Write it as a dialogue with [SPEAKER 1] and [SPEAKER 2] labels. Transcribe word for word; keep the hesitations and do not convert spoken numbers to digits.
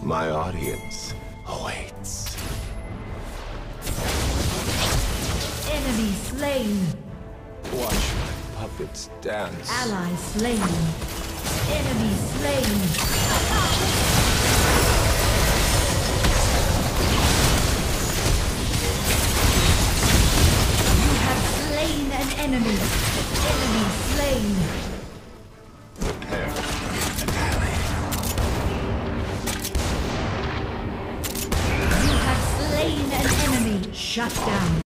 [SPEAKER 1] My audience awaits.
[SPEAKER 2] Enemy slain.
[SPEAKER 1] Watch my puppets dance.
[SPEAKER 2] Ally slain. Enemy slain. You have slain an enemy. Enemy slain.
[SPEAKER 1] Prepare an ally.
[SPEAKER 2] You have slain an enemy. Shut down.